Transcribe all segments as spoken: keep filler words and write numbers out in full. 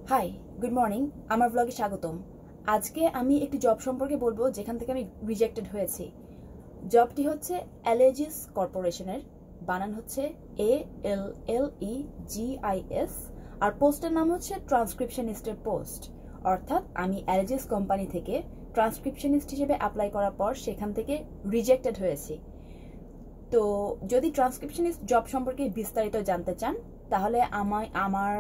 High, good morning. আমার ব্লগে স্বাগতম। আজকে আমি একটি জব সম্পর্কে বলবো যেখান থেকে আমি রিজেক্টেড হয়েছি। জবটি হচ্ছে অ্যালেজিস কর্পোরেশনের, বানান হচ্ছে এ এল এল ই জি আই এস, আর পোস্টের নাম হচ্ছে ট্রান্সক্রিপশনিস্টের পোস্ট। অর্থাৎ আমি অ্যালেজিস কোম্পানি থেকে ট্রান্সক্রিপশনিস্ট হিসেবে অ্যাপ্লাই করার পর সেখান থেকে রিজেক্টেড হয়েছি। তো যদি ট্রান্সক্রিপশনিস্ট জব সম্পর্কে বিস্তারিত জানতে চান তাহলে আমায় আমার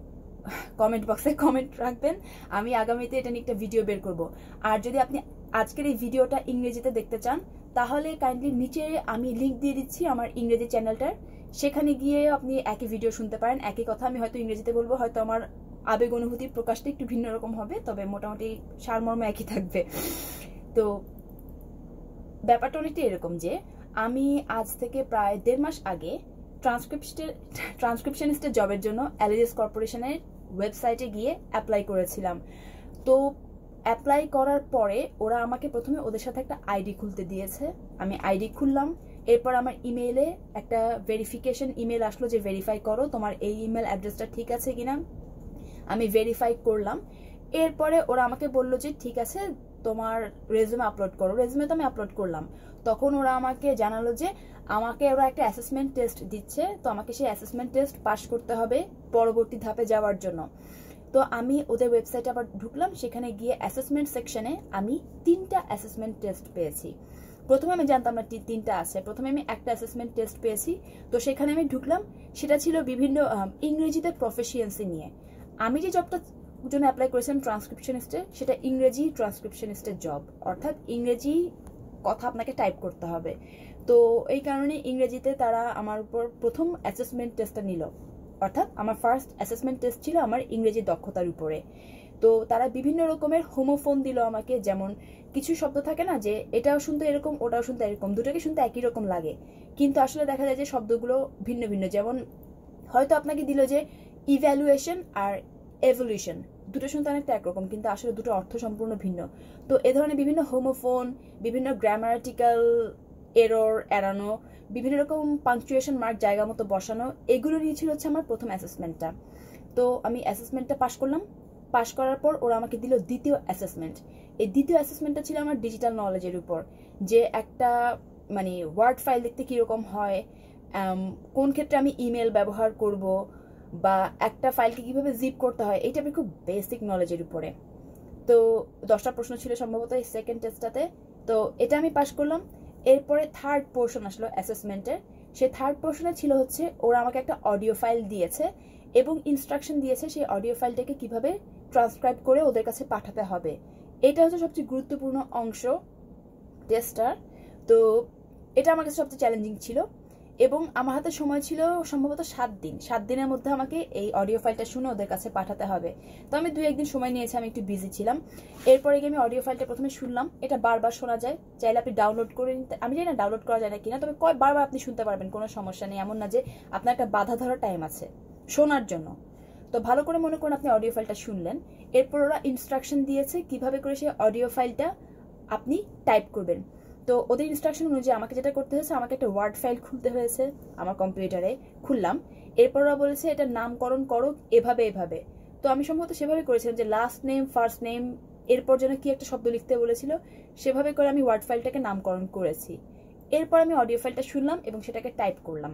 কমেন্ট বক্সে কমেন্ট রাখবেন। আমি আগামীতে এটা নিয়ে একটা ভিডিও বের করব। আর যদি আপনি আজকের এই ভিডিওটা ইংরেজিতে দেখতে চান তাহলে কাইন্ডলি নিচে আমি লিংক দিয়ে দিচ্ছি আমার ইংরেজি চ্যানেলটার, সেখানে গিয়ে আপনি একই ভিডিও শুনতে পারেন। একই কথা আমি হয়তো ইংরেজিতে বলবো, হয়তো আমার আবেগ অনুভূতির প্রকাশটা একটু ভিন্ন রকম হবে, তবে মোটামুটি সারমর্ম একই থাকবে। তো ব্যাপারটা অনেকটা এরকম যে আমি আজ থেকে প্রায় দেড় মাস আগে ট্রান্সক্রিপশনের ট্রান্সক্রিপশনিস্টের জবের জন্য অ্যালেজিস কর্পোরেশনের ওয়েবসাইটে গিয়ে অ্যাপ্লাই করেছিলাম। তো অ্যাপ্লাই করার পরে ওরা আমাকে প্রথমে ওদের সাথে একটা আইডি খুলতে দিয়েছে। আমি আইডি খুললাম, এরপর আমার ইমেইলে একটা ভেরিফিকেশন ইমেল আসলো যে ভেরিফাই করো তোমার এই ইমেল অ্যাড্রেসটা ঠিক আছে কিনা। আমি ভেরিফাই করলাম, এরপরে ওরা আমাকে বললো যে ঠিক আছে তোমার রেজুমে আপলোড করো। রেজুমে তো আমি আপলোড করলাম। তখন ওরা আমাকে জানালো যে আমাকে ওরা একটা অ্যাসেসমেন্ট টেস্ট দিচ্ছে, তো আমাকে সেই অ্যাসেসমেন্ট টেস্ট পাস করতে হবে পরবর্তী ধাপে যাওয়ার জন্য। তো আমি ওদের ওয়েবসাইটে আবার ঢুকলাম, সেখানে গিয়ে অ্যাসেসমেন্ট সেকশনে আমি তিনটা অ্যাসেসমেন্ট টেস্ট পেয়েছি। প্রথমে আমি জানতাম না তিনটা আছে, প্রথমে আমি একটা অ্যাসেসমেন্ট টেস্ট পেয়েছি। তো সেখানে আমি ঢুকলাম, সেটা ছিল বিভিন্ন ইংরেজিতে প্রফিসিয়েন্সি নিয়ে। আমি যে জবটা জন্য অ্যাপ্লাই করেছিলাম ট্রান্সক্রিপশনিস্টে, সেটা ইংরেজি ট্রান্সক্রিপশনিস্টের জব, অর্থাৎ ইংরেজি কথা আপনাকে টাইপ করতে হবে। তো এই কারণে ইংরেজিতে তারা আমার উপর প্রথম অ্যাসেসমেন্ট টেস্টটা নিল, অর্থাৎ আমার ফার্স্ট অ্যাসেসমেন্ট টেস্ট ছিল আমার ইংরেজি দক্ষতার উপরে। তো তারা বিভিন্ন রকমের হোমোফোন দিল আমাকে, যেমন কিছু শব্দ থাকে না যে এটাও শুনতে এরকম ওটাও শুনতে এরকম, দুটোকে শুনতে একই রকম লাগে কিন্তু আসলে দেখা যায় যে শব্দগুলো ভিন্ন ভিন্ন। যেমন হয়তো আপনাকে দিল যে ইভ্যালুয়েশন আর এভলিউশন, দুটো শুনতে অনেকটা একরকম কিন্তু আসলে দুটো অর্থ সম্পূর্ণ ভিন্ন। তো এ ধরনের বিভিন্ন হোমোফোন, বিভিন্ন গ্রামাটিক্যাল এরর এড়ানো, বিভিন্ন রকম পাংচুয়েশন মার্ক জায়গা মতো বসানো, এগুলো নিয়ে ছিল হচ্ছে আমার প্রথম অ্যাসেসমেন্টটা। তো আমি অ্যাসেসমেন্টটা পাশ করলাম। পাশ করার পর ওরা আমাকে দিল দ্বিতীয় অ্যাসেসমেন্ট। এই দ্বিতীয় অ্যাসেসমেন্টটা ছিল আমার ডিজিটাল নলেজের উপর, যে একটা মানে ওয়ার্ড ফাইল দেখতে কীরকম হয়, কোন ক্ষেত্রে আমি ইমেল ব্যবহার করব, বা একটা ফাইলকে কিভাবে জিপ করতে হয়, এইটা আমি খুব বেসিক নলেজের উপরে। তো দশটা প্রশ্ন ছিল সম্ভবত এই সেকেন্ড টেস্টটাতে। তো এটা আমি পাশ করলাম। এরপরে থার্ড পোর্শন আসলো অ্যাসেসমেন্টের। সেই থার্ড পোর্শনে ছিল হচ্ছে ওরা আমাকে একটা অডিও ফাইল দিয়েছে এবং ইনস্ট্রাকশন দিয়েছে সেই অডিও ফাইলটাকে কিভাবে ট্রান্সক্রাইব করে ওদের কাছে পাঠাতে হবে। এটা হচ্ছে সবচেয়ে গুরুত্বপূর্ণ অংশ টেস্টটার। তো এটা আমার কাছে সবচেয়ে চ্যালেঞ্জিং ছিল এবং আমার হাতে সময় ছিল সম্ভবত সাত দিন। সাত দিনের মধ্যে আমাকে এই অডিও ফাইলটা শুনে ওদের কাছে পাঠাতে হবে। তো আমি দুই একদিন সময় নিয়েছি, আমি একটু বিজি ছিলাম। এরপরে গিয়ে আমি অডিও ফাইলটা প্রথমে শুনলাম। এটা বারবার শোনা যায়, চাইলে আপনি ডাউনলোড করে নিতে, আমি জানি না ডাউনলোড করা যায় না কিনা, তবে কয় বারবার আপনি শুনতে পারবেন, কোনো সমস্যা নেই। এমন না যে আপনার একটা বাধা ধরার টাইম আছে শোনার জন্য। তো ভালো করে মনে করুন আপনি অডিও ফাইলটা শুনলেন। এরপর ওরা ইনস্ট্রাকশন দিয়েছে কিভাবে করে সেই অডিও ফাইলটা আপনি টাইপ করবেন। তো ওদের ইনস্ট্রাকশন অনুযায়ী আমাকে যেটা করতে হয়েছে, আমাকে একটা ওয়ার্ড ফাইল খুলতে হয়েছে আমার কম্পিউটারে। খুললাম, এরপর ওরা বলেছে এটা নামকরণ করো এভাবে এভাবে। তো আমি সম্ভবত সেভাবে করেছিলাম যে লাস্ট নেম ফার্স্ট নেম, এরপর যেন কি একটা শব্দ লিখতে বলেছিল, সেভাবে করে আমি ওয়ার্ড ফাইলটাকে নামকরণ করেছি। এরপর আমি অডিও ফাইলটা শুনলাম এবং সেটাকে টাইপ করলাম।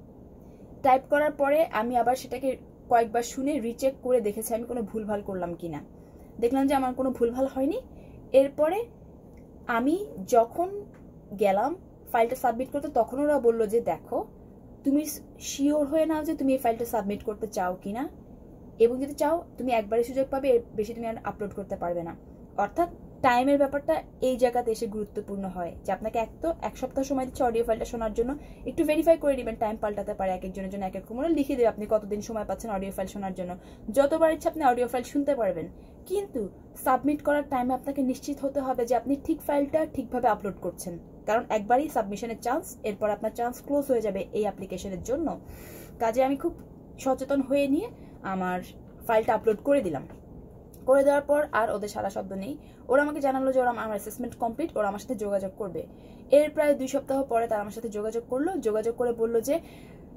টাইপ করার পরে আমি আবার সেটাকে কয়েকবার শুনে রিচেক করে দেখেছি আমি কোনো ভুলভাল করলাম কিনা। দেখলাম যে আমার কোনো ভুলভাল হয়নি। এরপরে আমি যখন গেলাম ফাইলটা সাবমিট করতে, তখন ওরা বললো যে দেখো তুমি শিওর হয়ে নাও যে তুমি এই ফাইলটা সাবমিট করতে চাও কিনা, এবং যদি চাও তুমি একবারই সুযোগ পাবে, এর বেশি তুমি আর আপলোড করতে পারবে না। অর্থাৎ টাইমের ব্যাপারটা এই জায়গাতে এসে গুরুত্বপূর্ণ হয় যে আপনাকে এক তো এক সপ্তাহ সময় দিচ্ছে অডিও ফাইলটা শোনার জন্য, একটু ভেরিফাই করে নেবেন, টাইম পাল্টাতে পারে এক একজনের জন্য এক এক রকম লিখে দেবে আপনি কতদিন সময় পাচ্ছেন অডিও ফাইল শোনার জন্য। যতবার ইচ্ছা আপনি অডিও ফাইল শুনতে পারবেন, কিন্তু সাবমিট করার টাইমে আপনাকে নিশ্চিত হতে হবে যে আপনি ঠিক ফাইলটা ঠিকভাবে আপলোড করছেন, কারণ একবারই সাবমিশনের চান্স, এরপর আপনার চান্স ক্লোজ হয়ে যাবে এই অ্যাপ্লিকেশনের জন্য। কাজে আমি খুব সচেতন হয়ে নিয়ে আমার ফাইলটা আপলোড করে দিলাম। করে দেওয়ার পর আর ওদের সারা শব্দ নেই। ওরা আমাকে জানালো যে ওরা আমার অ্যাসেসমেন্ট কমপ্লিট, ওরা আমার সাথে যোগাযোগ করবে। এর প্রায় দুই সপ্তাহ পরে তারা আমার সাথে যোগাযোগ করলো। যোগাযোগ করে বললো যে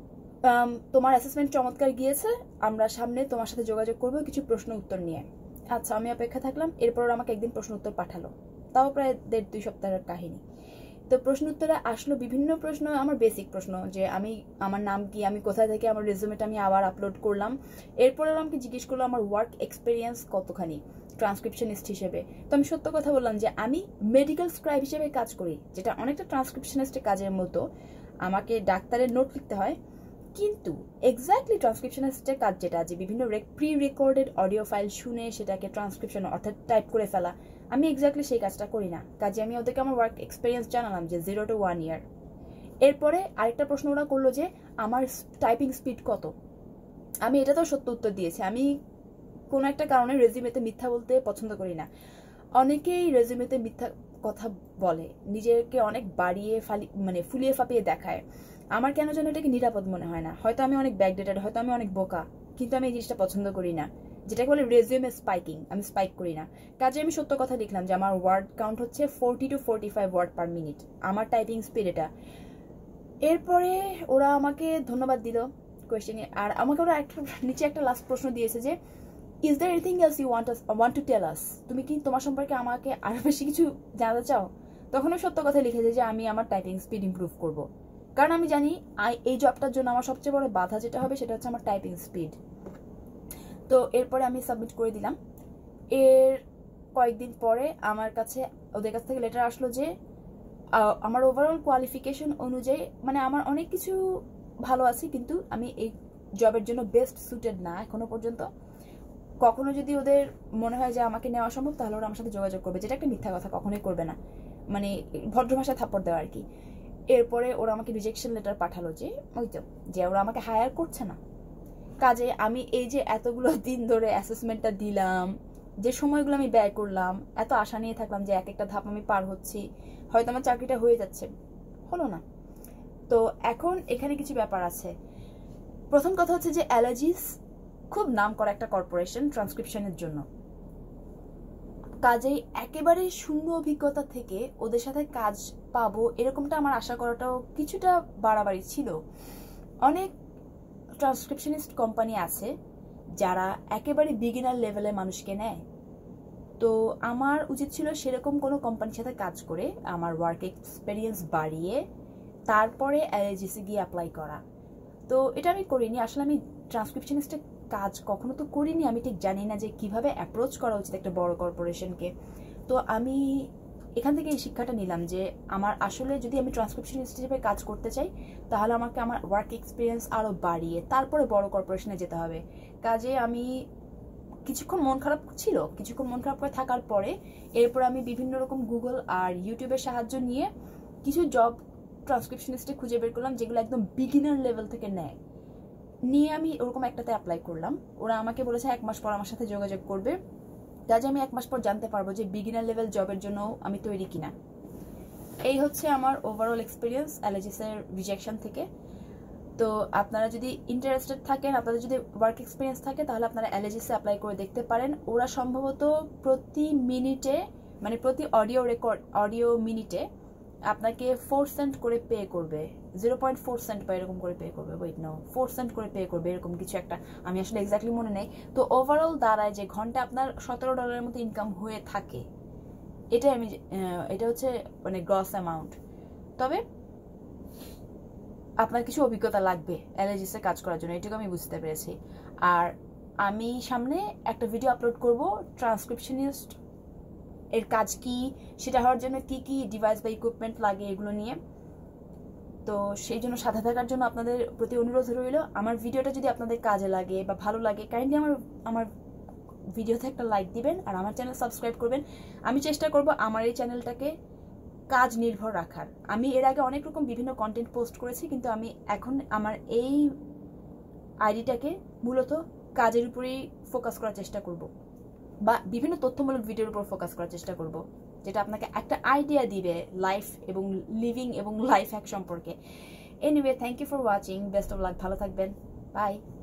তোমার অ্যাসেসমেন্ট চমৎকার গিয়েছে, আমরা সামনে তোমার সাথে যোগাযোগ করবো কিছু প্রশ্ন উত্তর নিয়ে। আচ্ছা, আমি অপেক্ষা থাকলাম। এরপর আমাকে একদিন প্রশ্ন উত্তর পাঠালো, তাও প্রায় দেড় দুই সপ্তাহের কাহিনী। তো প্রশ্ন উত্তরে আসলো বিভিন্ন প্রশ্ন, আমার বেসিক প্রশ্ন যে আমি আমার নাম কি, আমি কোথায় থেকে আমার রেজুমেটা আমি আবার আপলোড করলাম। এরপরে আমাকে জিজ্ঞেস করলো আমার ওয়ার্ক এক্সপিরিয়েন্স কতখানি ট্রান্সক্রিপশনিস্ট হিসেবে। তো আমি সত্য কথা বললাম যে আমি মেডিকেল স্ক্রাইব হিসেবে কাজ করি, যেটা অনেকটা ট্রান্সক্রিপশনিস্টের কাজের মতো। আমাকে ডাক্তারের নোট লিখতে হয়, কিন্তু এক্স্যাক্টলি ট্রান্সক্রিপশনিস্টের কাজ যেটা, যে বিভিন্ন প্রি রেকর্ডেড অডিও ফাইল শুনে সেটাকে ট্রান্সক্রিপশন অর্থাৎ টাইপ করে ফেলা, আমি এক্স্যাক্টলি সেই কাজটা করি না। কাজে আমি ওদেরকে আমার ওয়ার্ক এক্সপিরিয়েন্স জানালাম যে জিরো টু ওয়ান ইয়ার। এরপরে আরেকটা প্রশ্ন ওরা করলো যে আমার টাইপিং স্পিড কত। আমি এটা তো সত্য উত্তর দিয়েছি। আমি কোনো একটা কারণে রেজিউমেতে মিথ্যা বলতে পছন্দ করি না। অনেকেই রেজিউমেতে মিথ্যা কথা বলে, নিজেকে অনেক বাড়িয়ে ফালি মানে ফুলিয়ে ফাপিয়ে দেখায়। আমার কেন যেন এটাকে নিরাপদ মনে হয় না। হয়তো আমি অনেক ব্যাকডেটেড, হয়তো আমি অনেক বোকা, কিন্তু আমি এই জিনিসটা পছন্দ করি না, যেটাকে বলে রেজিউমে স্পাইকিং। আমি স্পাইক করি না। কাজে আমি সত্য কথা লিখলাম যে আমার ওয়ার্ড কাউন্ট হচ্ছে forty two forty five word per minute, আমার টাইপিং স্পিড এটা। এরপরে ওরা আমাকে ধন্যবাদ দিল কোয়েশ্চেনে। আর আমাকে ওরা একটা নিচে একটা লাস্ট প্রশ্ন দিয়েছে যে is there anything else you want us want to tell us, তুমি কি তোমার সম্পর্কে আমাকে আরো বেশি কিছু জানতে চাও। তখনও সত্য কথা লিখেছে যে আমি আমার টাইপিং স্পিড ইমপ্রুভ করব, কারণ আমি জানি এই জবটার জন্য আমার সবচেয়ে বড় বাধা যেটা হবে সেটা হচ্ছে আমার টাইপিং স্পিড। তো এরপরে আমি সাবমিট করে দিলাম। এর কয়েকদিন পরে আমার কাছে ওদের কাছ থেকে লেটার আসলো যে আমার ওভারঅল কোয়ালিফিকেশন অনুযায়ী মানে আমার অনেক কিছু ভালো আছে, কিন্তু আমি এই জবের জন্য বেস্ট সুটেড না এখনো পর্যন্ত। কখনো যদি ওদের মনে হয় যে আমাকে নেওয়া সম্ভব, তাহলে ওরা আমার সাথে যোগাযোগ করবে, যেটা একটা মিথ্যা কথা, কখনোই করবে না, মানে ভদ্র ভাষায় থাপ্পড় দেওয়া আর কি। এরপরে ওরা আমাকে রিজেকশন লেটার পাঠালো যে ওই তো যে ওরা আমাকে হায়ার করছে না। কাজে আমি এই যে এতগুলো দিন ধরে অ্যাসেসমেন্টটা দিলাম, যে সময়গুলো আমি ব্যয় করলাম, এত আশা নিয়ে থাকলাম যে এক একটা ধাপ আমি পার হচ্ছি, হয়তো আমার চাকরিটা হয়ে যাচ্ছে, হলো না। তো এখন এখানে কিছু ব্যাপার আছে। প্রথম কথা হচ্ছে যে অ্যালার্জিস খুব নাম করা একটা কর্পোরেশন ট্রান্সক্রিপশনের জন্য। কাজেই একেবারে শূন্য অভিজ্ঞতা থেকে ওদের সাথে কাজ পাবো এরকমটা আমার আশা করাটাও কিছুটা বাড়াবাড়ি ছিল। অনেক ট্রান্সক্রিপশনিস্ট কোম্পানি আছে যারা একেবারে বিগিনার লেভেলে মানুষকে নেয়। তো আমার উচিত ছিল সেরকম কোনো কোম্পানির সাথে কাজ করে আমার ওয়ার্ক এক্সপিরিয়েন্স বাড়িয়ে তারপরে এলএজিসি গিয়ে অ্যাপ্লাই করা। তো এটা আমি করিনি। আসলে আমি ট্রান্সক্রিপশনিস্টের কাজ কখনো তো করিনি, আমি ঠিক জানি না যে কিভাবে অ্যাপ্রোচ করা উচিত একটা বড় কর্পোরেশনকে। তো আমি এখান থেকে এই শিক্ষাটা নিলাম যে আমার আসলে যদি আমি ট্রান্সক্রিপশনিস্ট হিসেবে কাজ করতে চাই, তাহলে আমাকে আমার ওয়ার্ক এক্সপিরিয়েন্স আরও বাড়িয়ে তারপরে বড় কর্পোরেশনে যেতে হবে। কাজে আমি কিছুক্ষণ মন খারাপ ছিল, কিছুক্ষণ মন খারাপ করে থাকার পরে এরপর আমি বিভিন্ন রকম গুগল আর ইউটিউবের সাহায্য নিয়ে কিছু জব ট্রান্সক্রিপশনিস্টে খুঁজে বের করলাম যেগুলো একদম বিগিনার লেভেল থেকে নেয়। নিয়ে আমি ওরকম একটাতে অ্যাপ্লাই করলাম। ওরা আমাকে বলেছে এক মাস পর আমার সাথে যোগাযোগ করবে। কাজে আমি এক মাস পর জানতে পারবো যে বিগিনার লেভেল জবের জন্য আমি তৈরি কিনা। এই হচ্ছে আমার ওভারঅল এক্সপিরিয়েন্স অ্যালার্জিসের রিজেকশন থেকে। তো আপনারা যদি ইন্টারেস্টেড থাকেন, আপনাদের যদি ওয়ার্ক এক্সপিরিয়েন্স থাকে, তাহলে আপনারা অ্যালার্জিসে অ্যাপ্লাই করে দেখতে পারেন। ওরা সম্ভবত প্রতি মিনিটে মানে প্রতি অডিও রেকর্ড অডিও মিনিটে আপনাকে ফোর সেন্ট করে পে করবে, জিরো পয়েন্ট ফোর সেন্ট বা এরকম করে পে করবে, ওয়েট নো ফোর সেন্ট করে পে করবে, এরকম কিছু একটা, আমি আসলে এক্স্যাক্টলি মনে নেই। তো ওভারঅল দাঁড়ায় যে ঘন্টা আপনার সতেরো ডলারের মতো ইনকাম হয়ে থাকে। এটাই আমি এটা হচ্ছে মানে গ্রস অ্যামাউন্ট। তবে আপনার কিছু অভিজ্ঞতা লাগবে অ্যালার্জিসে কাজ করার জন্য, এটুকু আমি বুঝতে পেরেছি। আর আমি সামনে একটা ভিডিও আপলোড করব ট্রান্সক্রিপশনিস্ট এর কাজ কি, সেটা হওয়ার জন্য কি কি ডিভাইস বা ইকুইপমেন্ট লাগে এগুলো নিয়ে। তো সেই জন্য সাথে থাকার জন্য আপনাদের প্রতি অনুরোধ রইল। আমার ভিডিওটা যদি আপনাদের কাজে লাগে বা ভালো লাগে, কাইন্ডলি আমার আমার ভিডিওতে একটা লাইক দিবেন আর আমার চ্যানেল সাবস্ক্রাইব করবেন। আমি চেষ্টা করব আমার এই চ্যানেলটাকে কাজ নির্ভর রাখার। আমি এর আগে অনেক রকম বিভিন্ন কন্টেন্ট পোস্ট করেছি, কিন্তু আমি এখন আমার এই আইডিটাকে মূলত কাজের উপরেই ফোকাস করার চেষ্টা করব, বা বিভিন্ন তথ্যমূলক ভিডিওর উপর ফোকাস করার চেষ্টা করব, যেটা আপনাকে একটা আইডিয়া দিবে লাইফ এবং লিভিং এবং লাইফ হ্যাক সম্পর্কে। Anyway, thank you for watching. Best of luck, ভালো থাকবেন, বাই।